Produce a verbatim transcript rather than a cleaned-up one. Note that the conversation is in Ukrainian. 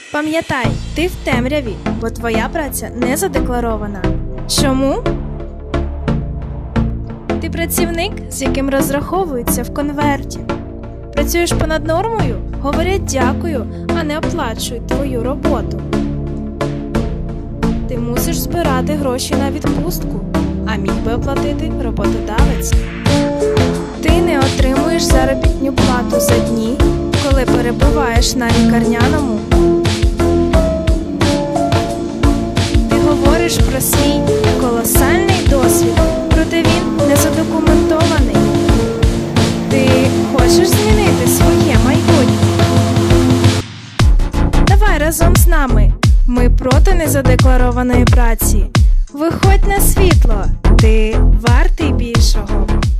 Пам'ятай, ти в темряві, бо твоя праця не задекларована. Чому? Ти працівник, з яким розраховуються в конверті. Працюєш понад нормою? Говорять дякую, а не оплачують твою роботу. Ти мусиш збирати гроші на відпустку, а міг би оплатити роботодавець. Ти не отримуєш заробітну плату за дні, коли перебуваєш на лікарняному. Ти говориш про свій колосальний досвід, проте він не задокументований. Ти хочеш змінити своє майбутнє? Давай разом з нами. Ми проти незадекларованої праці. Виходь на світло. Ти вартий більшого.